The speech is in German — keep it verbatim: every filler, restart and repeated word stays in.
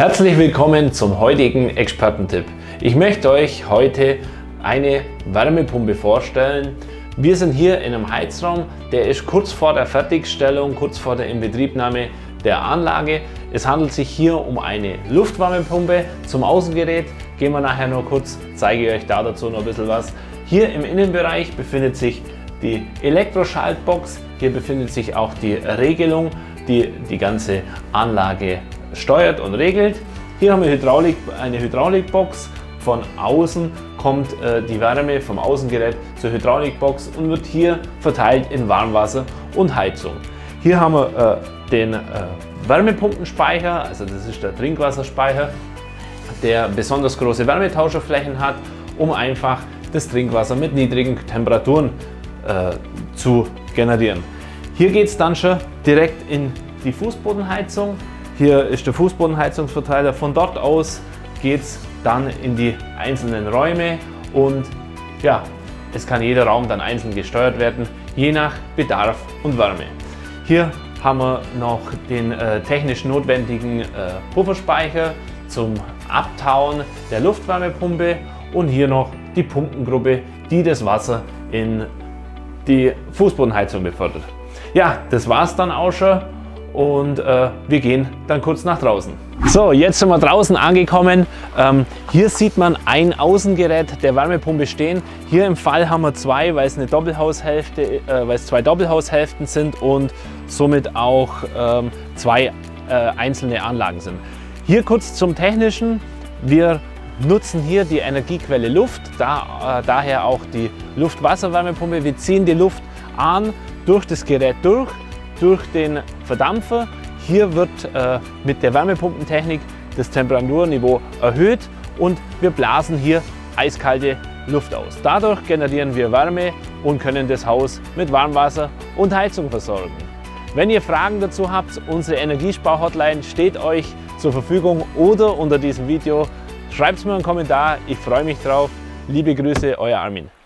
Herzlich willkommen zum heutigen Expertentipp. Ich möchte euch heute eine Wärmepumpe vorstellen. Wir sind hier in einem Heizraum, der ist kurz vor der Fertigstellung, kurz vor der Inbetriebnahme der Anlage. Es handelt sich hier um eine Luftwärmepumpe. Zum Außengerät gehen wir nachher noch kurz, zeige ich euch da dazu noch ein bisschen was. Hier im Innenbereich befindet sich die Elektroschaltbox. Hier befindet sich auch die Regelung, die die ganze Anlage steuert und regelt. Hier haben wir Hydraulik, eine Hydraulikbox. Von außen kommt äh, die Wärme vom Außengerät zur Hydraulikbox und wird hier verteilt in Warmwasser und Heizung. Hier haben wir äh, den äh, Wärmepumpenspeicher, also das ist der Trinkwasserspeicher, der besonders große Wärmetauscherflächen hat, um einfach das Trinkwasser mit niedrigen Temperaturen äh, zu generieren. Hier geht es dann schon direkt in die Fußbodenheizung. Hier ist der Fußbodenheizungsverteiler. Von dort aus geht es dann in die einzelnen Räume und ja, es kann jeder Raum dann einzeln gesteuert werden, je nach Bedarf und Wärme. Hier haben wir noch den äh, technisch notwendigen äh, Pufferspeicher zum Abtauen der Luftwärmepumpe und hier noch die Pumpengruppe, die das Wasser in die Fußbodenheizung befördert. Ja, das war es dann auch schon. Und äh, wir gehen dann kurz nach draußen. So, jetzt sind wir draußen angekommen. Ähm, hier sieht man ein Außengerät der Wärmepumpe stehen. Hier im Fall haben wir zwei, weil es eine Doppelhaushälfte, äh, weil es zwei Doppelhaushälften sind und somit auch ähm, zwei äh, einzelne Anlagen sind. Hier kurz zum Technischen. Wir nutzen hier die Energiequelle Luft, da, äh, daher auch die Luft-Wasser-Wärmepumpe. Wir ziehen die Luft an durch das Gerät durch. durch den Verdampfer. Hier wird äh, mit der Wärmepumpentechnik das Temperaturniveau erhöht und wir blasen hier eiskalte Luft aus. Dadurch generieren wir Wärme und können das Haus mit Warmwasser und Heizung versorgen. Wenn ihr Fragen dazu habt, unsere Energiespar-Hotline steht euch zur Verfügung oder unter diesem Video. Schreibt es mir einen Kommentar, ich freue mich drauf. Liebe Grüße, euer Armin.